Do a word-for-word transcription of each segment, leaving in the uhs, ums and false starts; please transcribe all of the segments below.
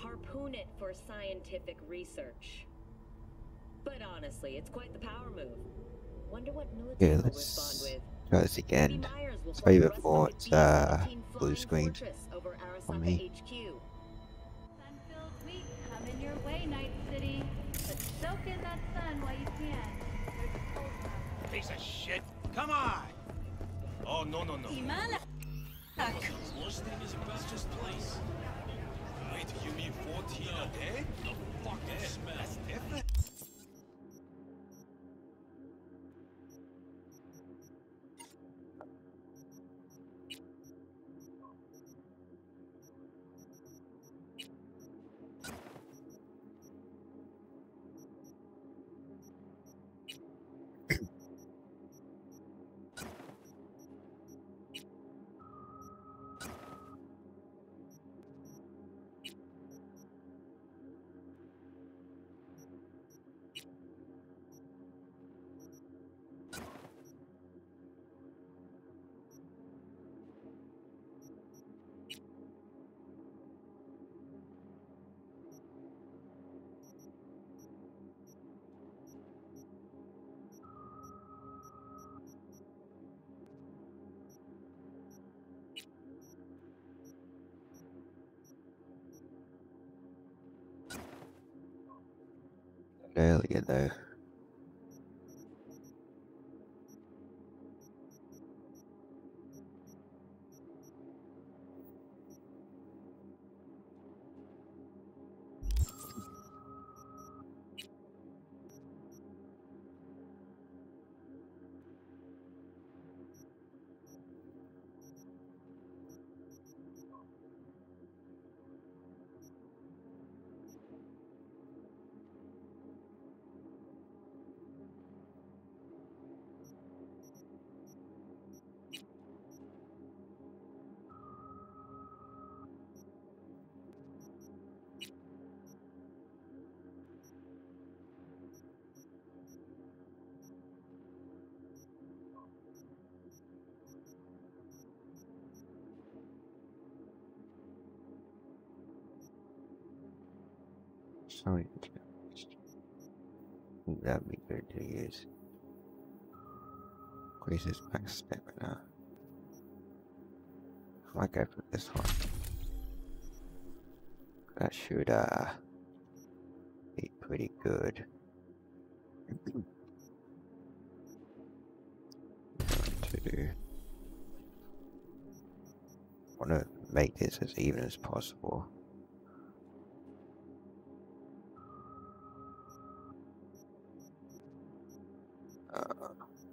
harpoon it for scientific research. But honestly, it's quite the power move. Wonder what military Yeah, will let's respond with. try this Maybe again. Myers will It's fly way the rest of before the it's B uh, seventeen blue flying screen fortress over on Arasaka me. H Q. Sun-filled week coming your way, Night City. But soak in that sun while you can. There's a cold front. Piece of shit! Come on! Oh, no, no, no. Worst thing is about this place. Wait, you mean fourteen a day? The fucking Yeah, smell. that's different. Earlier though. Sorry. That'd be good to use. Increases max stamina. I might go for this one. That should uh be pretty good. to want to make this as even as possible. Uh,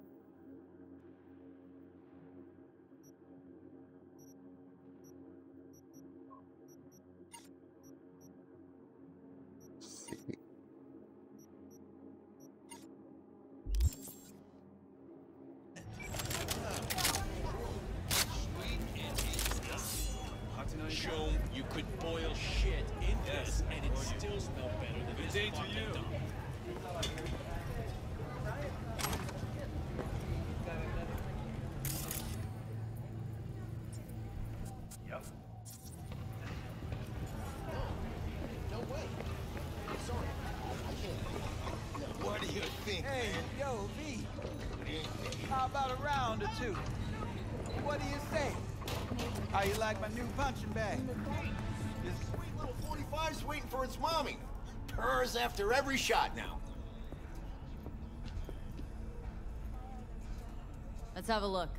see. Show you could boil shit in this and it still smell better than this day to fucking you. dump. Yep. No way. Sorry. I can't. What do you think, Hey, man? yo, V. How about a round or two? What do you say? How you like my new punching bag? This sweet little forty-five's waiting for its mommy. Purrs after every shot now. Let's have a look.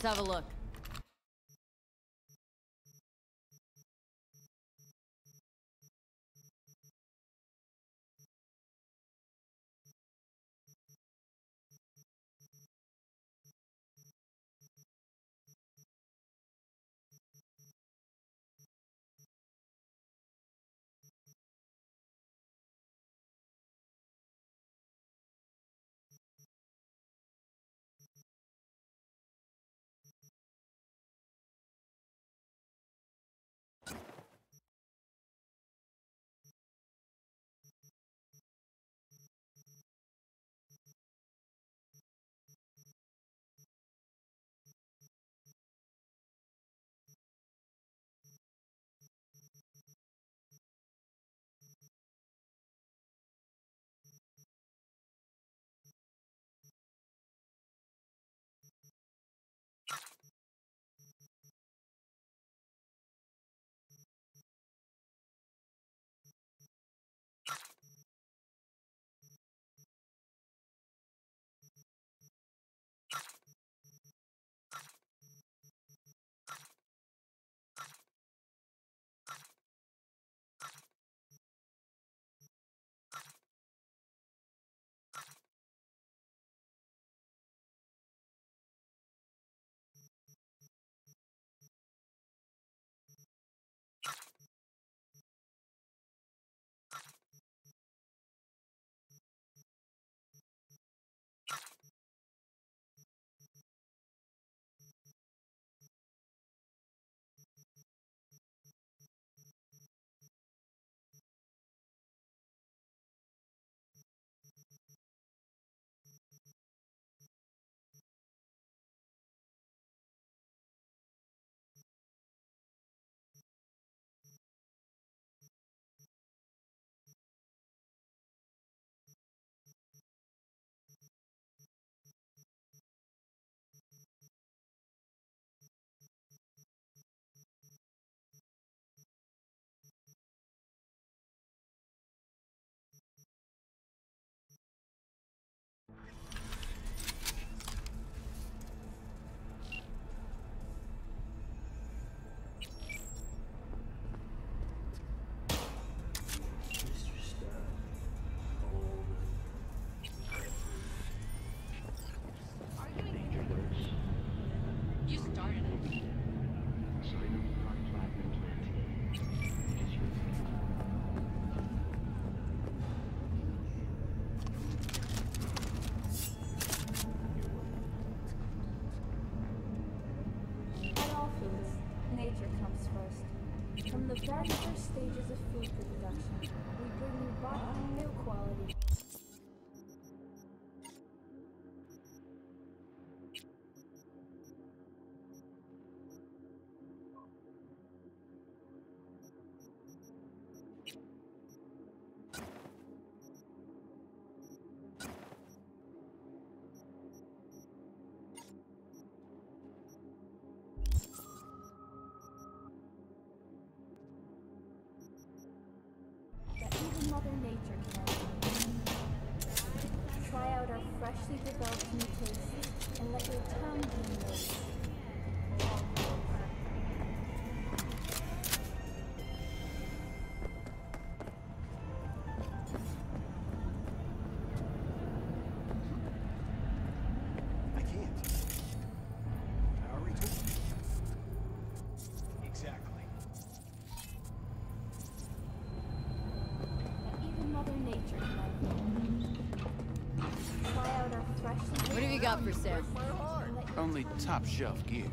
Let's have a look. You started it. At all foods, nature comes first. From the very first stages of food production, we bring new body, new quality. That even Mother Nature can offer. Try out our freshly developed new tastes and let your tongue be moved. I can't. I already told you. Exactly. That even Mother Nature can offer. Try out our freshly What have you got for sale? My heart. and let your Only tongue top shelf gear.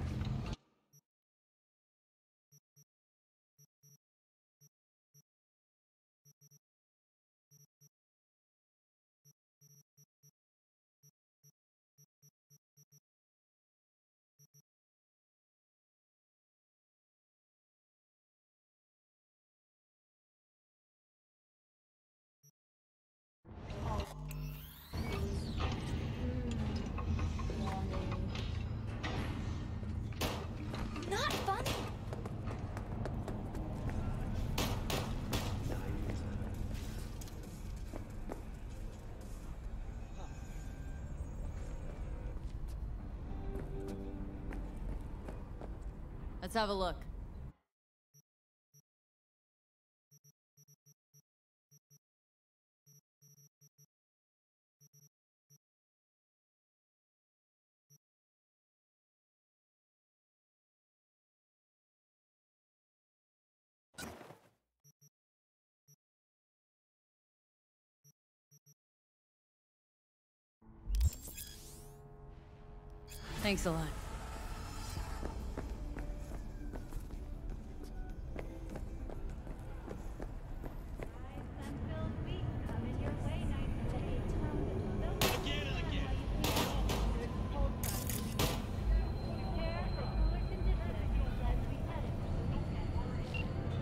Let's have a look. Thanks a lot. Sun-filled week coming your way, Night City. Again and again. There's cold front. Prepare for cooler conditions as we head into the weekend.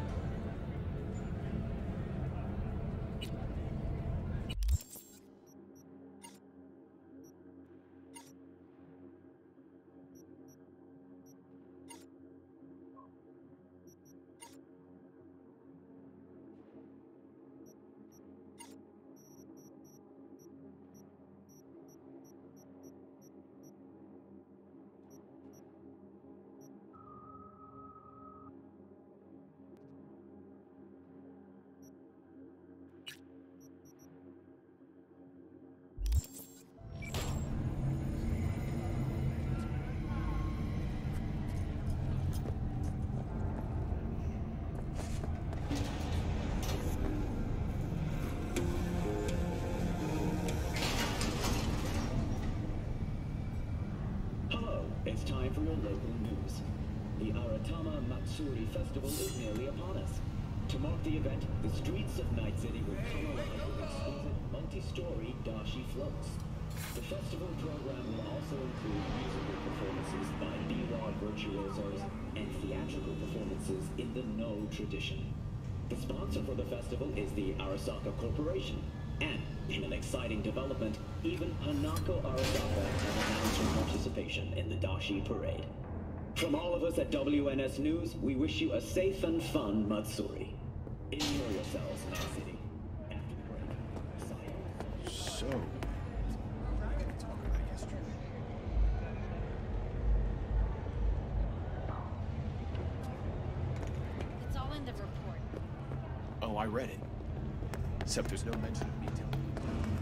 Hello, it's time for your local news. The Aratama Matsuri Festival is nearly upon us. To mark the event, the streets of Night City will come alive with exquisite multi-story dashi floats. The festival program will also include musical performances by biwa virtuosos and theatrical performances in the No tradition. The sponsor for the festival is the Arasaka Corporation, and in an exciting development, even Hanako Arasaka has announced her participation in the Dashi Parade. From all of us at W N S News, we wish you a safe and fun Matsuri. Enjoy yourselves, Night City. After the break, Sayonara. So, what are we gonna talk about yesterday? It's all in the report. Oh, I read it. Except there's no mention of me telling you.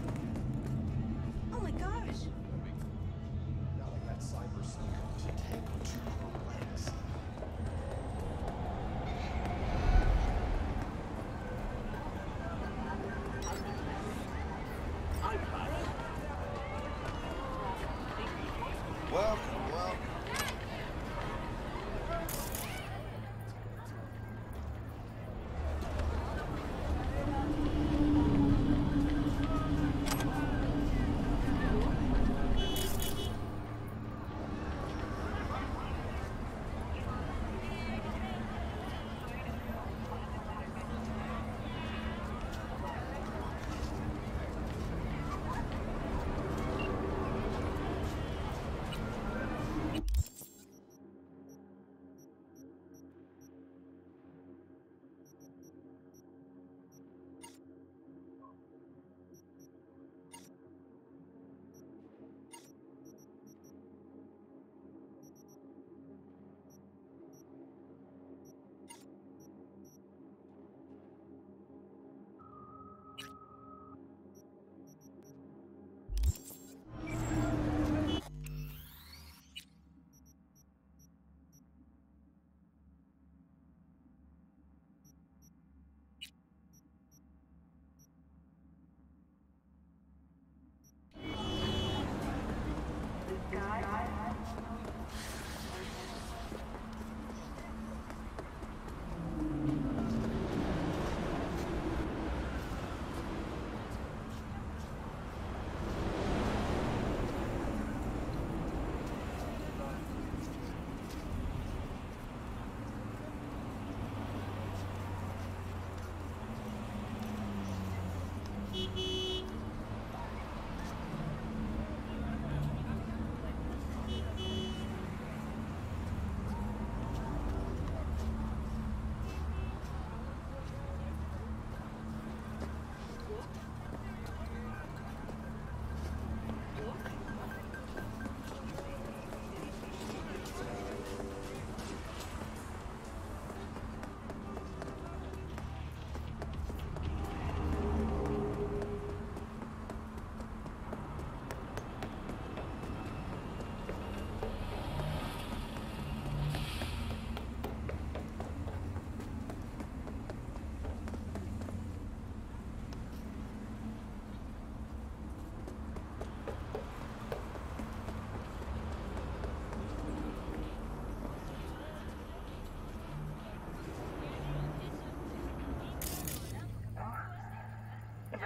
Oh my gosh! Not like that cyber sneaker to tangle two her legs. Welcome, welcome.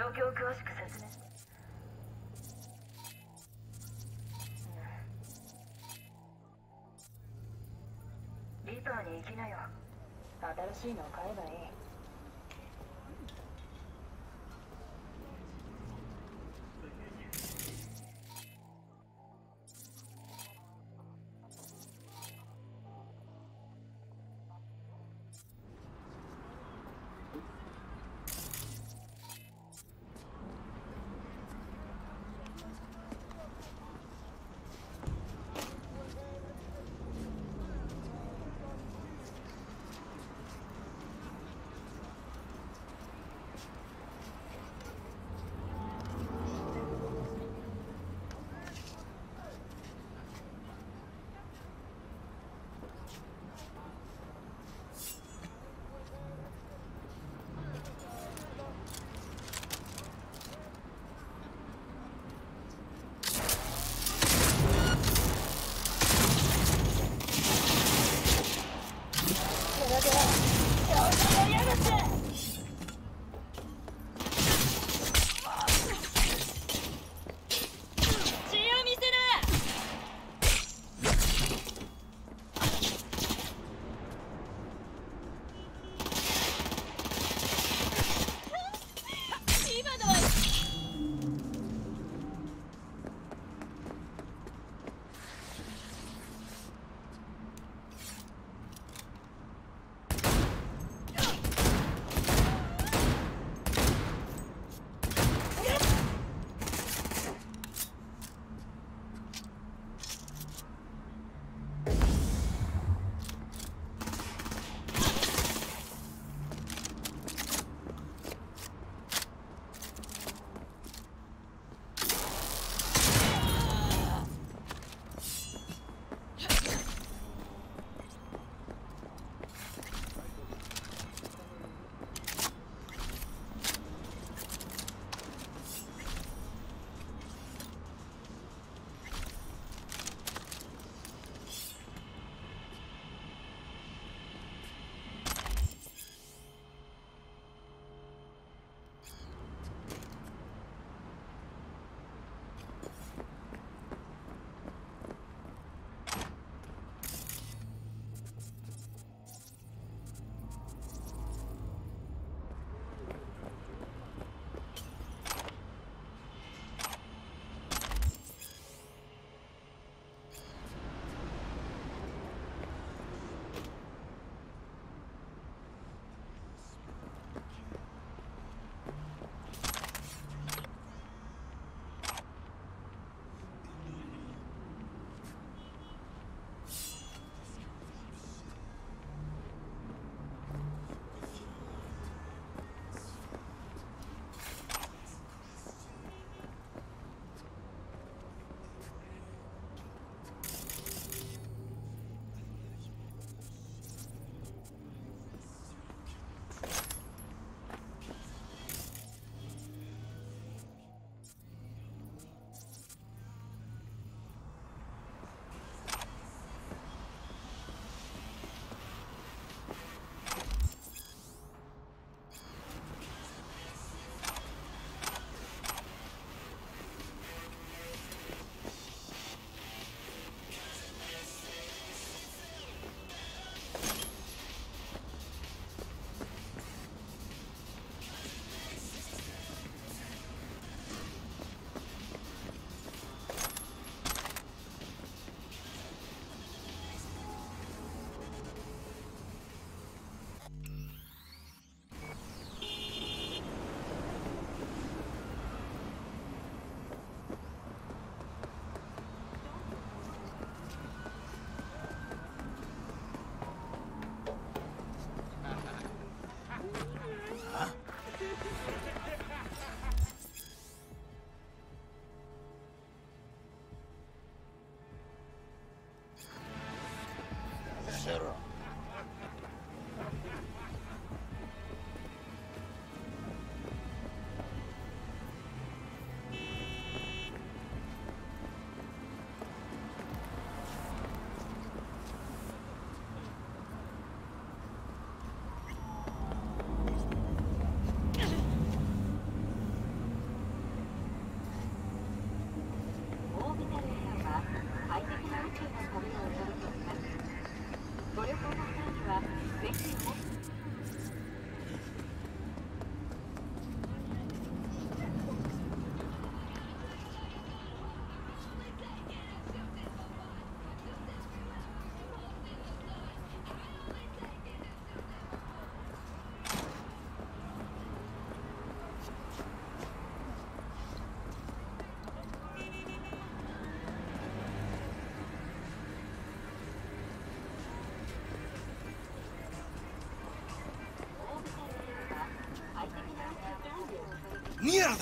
況を詳しく説明して。リパーに行きなよ。新しいのを買えばいい。 ¡Mierda!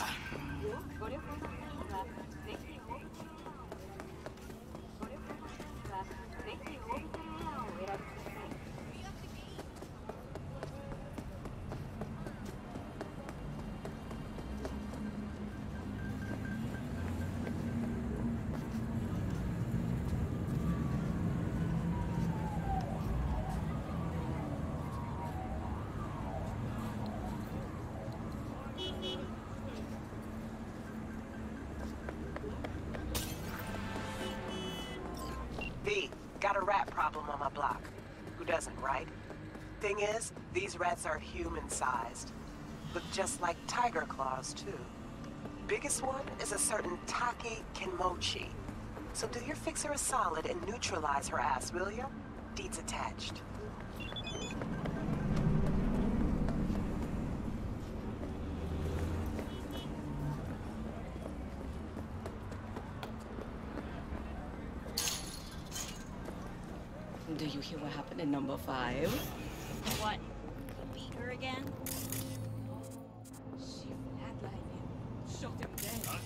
V, got a rat problem on my block. Who doesn't, right? Thing is, these rats are human-sized. Look just like tiger claws, too. Biggest one is a certain Taki Kenmochi. So do your fixer a solid and neutralize her ass, will ya? Deeds attached. Do you hear what happened in number five? What? He beat her again? She flatlined him. Shot him dead.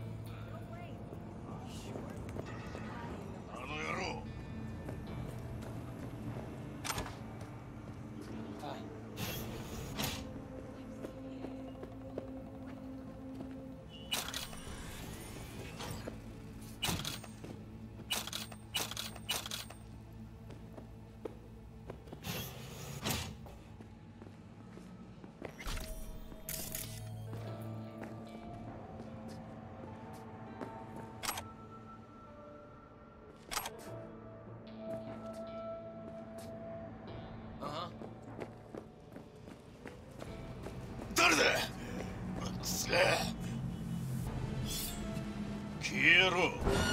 Quiero.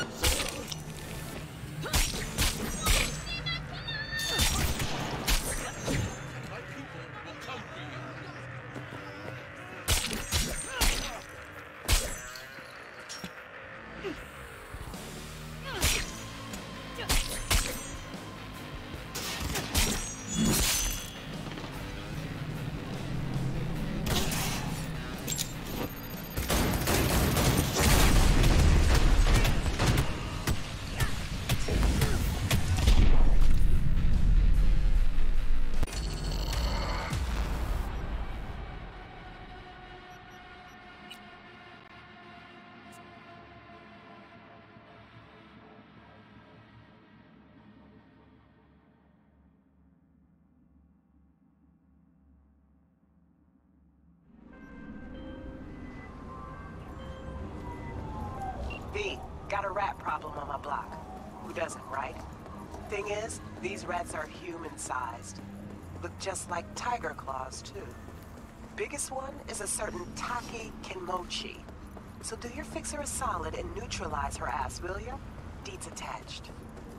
V, got a rat problem on my block. Who doesn't, right? Thing is, these rats are human-sized. Look just like tiger claws, too. Biggest one is a certain Taki Kenmochi. So do your fixer a solid and neutralize her ass, will ya? Deeds attached.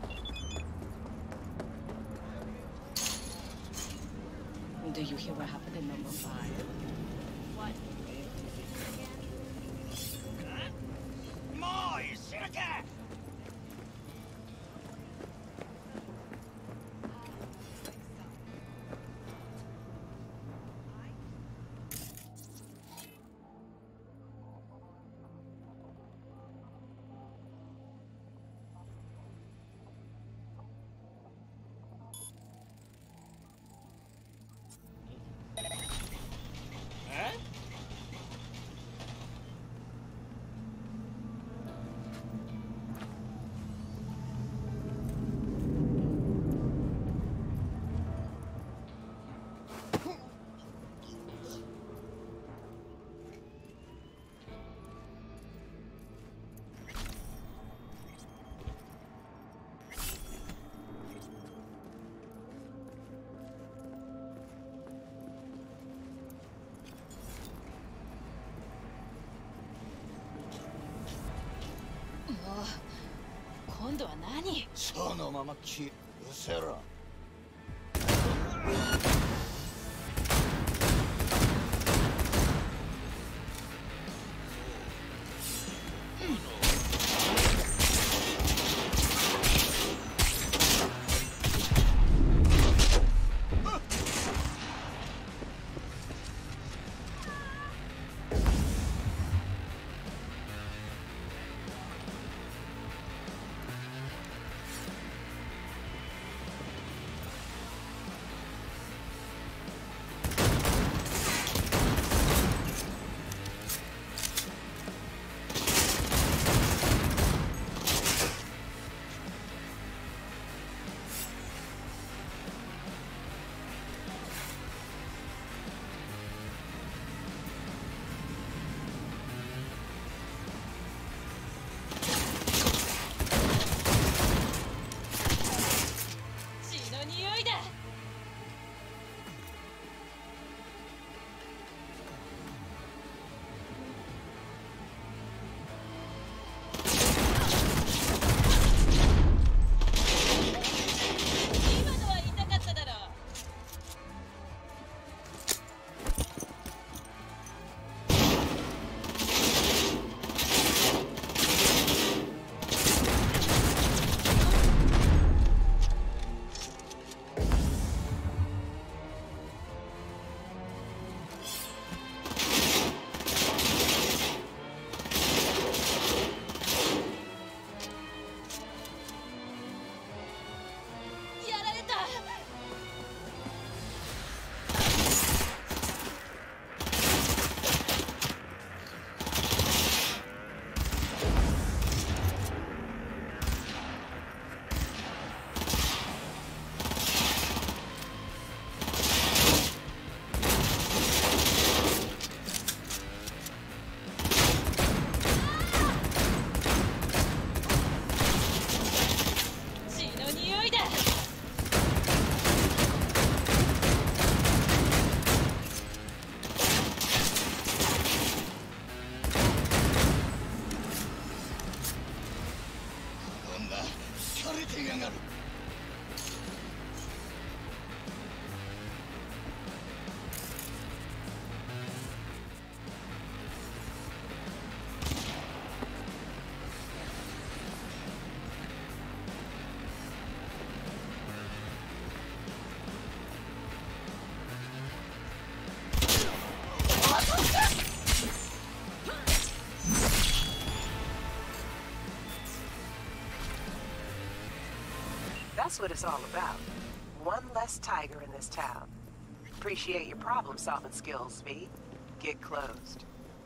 Do you hear what happened in number five? What? Oh, 今度は何? そのまま消せろ。 That's what it's all about. One less tiger in this town. Appreciate your problem-solving skills, V. Get closed.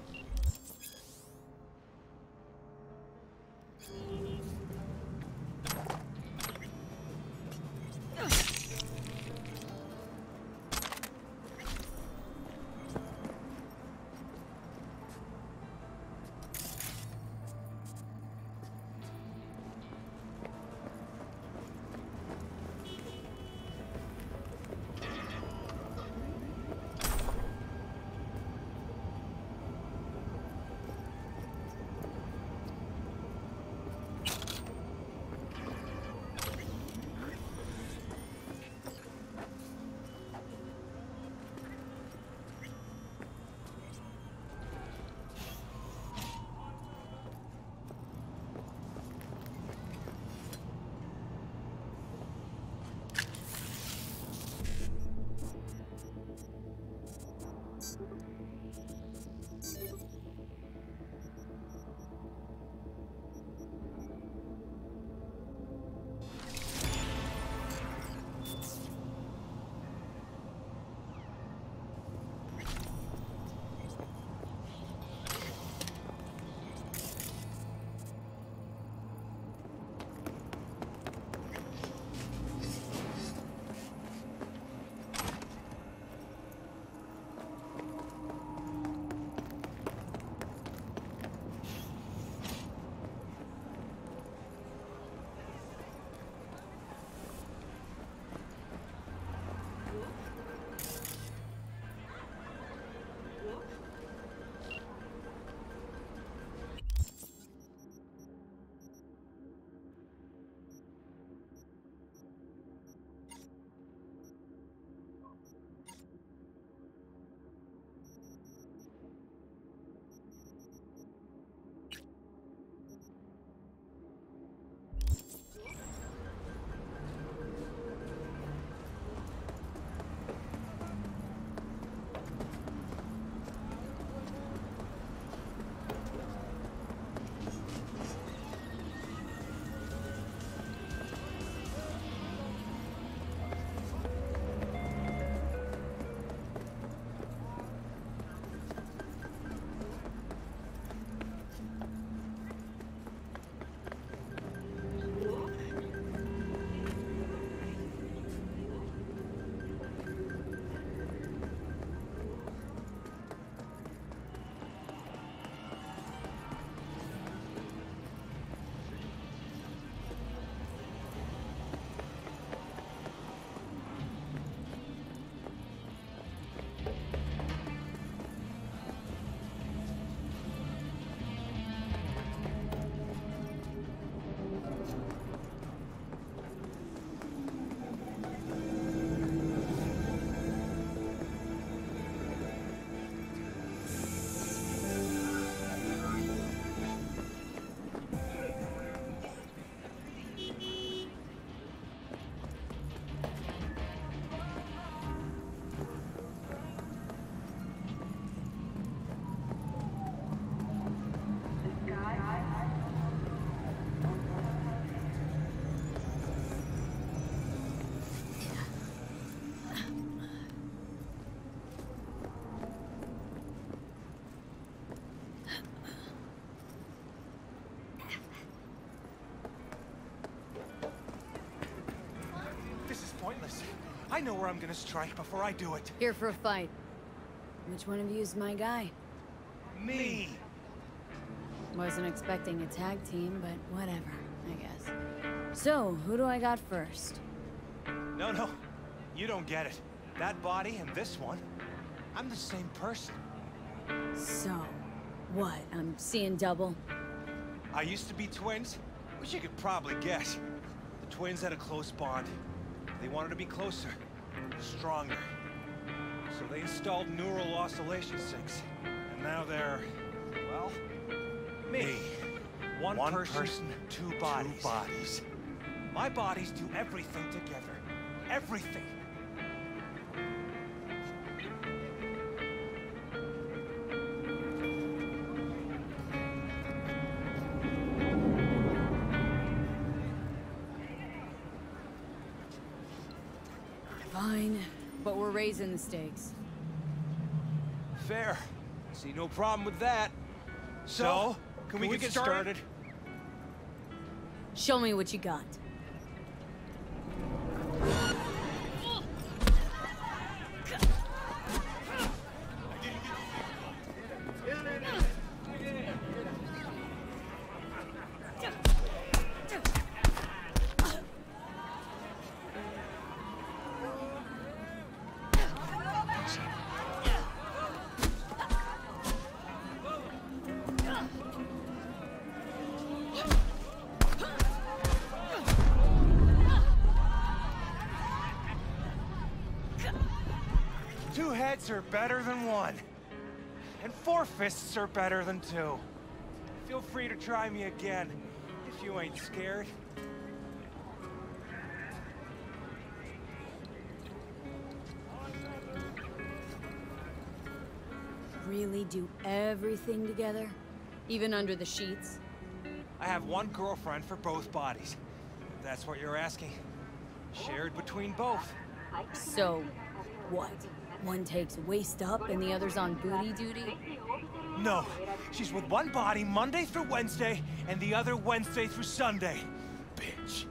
I know where I'm gonna strike before I do it. Here for a fight. Which one of you is my guy? Me! Wasn't expecting a tag team, but whatever, I guess. So, who do I got first? No, no. You don't get it. That body and this one, I'm the same person. So, what? I'm seeing double? I used to be twins, which you could probably guess. The twins had a close bond. They wanted to be closer, stronger. So they installed neural oscillation sinks. And now they're, well, me. One, One person, person, two bodies. Two bodies. My bodies do everything together. Everything. raising the stakes. Fair. See no problem with that. So, can, we, get, get started? started? Show me what you got. Two heads are better than one. And four fists are better than two. Feel free to try me again, if you ain't scared. Really do everything together? Even under the sheets? I have one girlfriend for both bodies. If that's what you're asking. Shared between both. So, what? One takes waist up and the other's on booty duty? No. She's with one body Monday through Wednesday and the other Wednesday through Sunday. Bitch.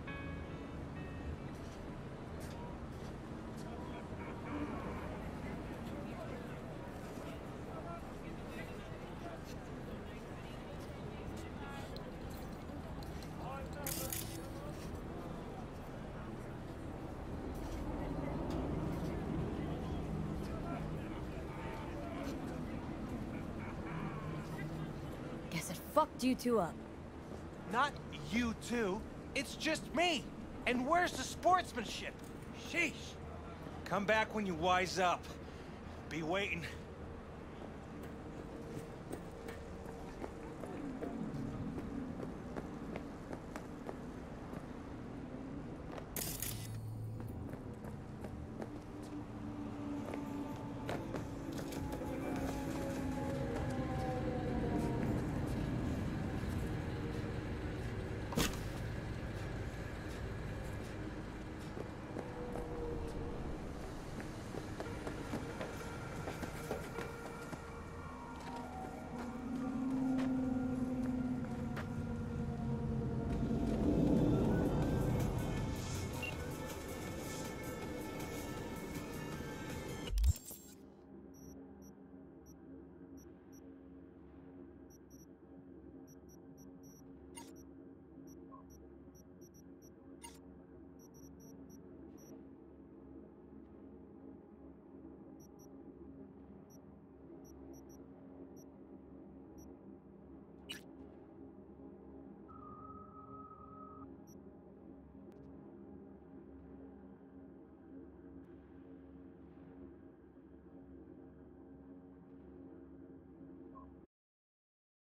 Guess it fucked you two up. Not you two. It's just me. And where's the sportsmanship? Sheesh. Come back when you wise up. Be waiting.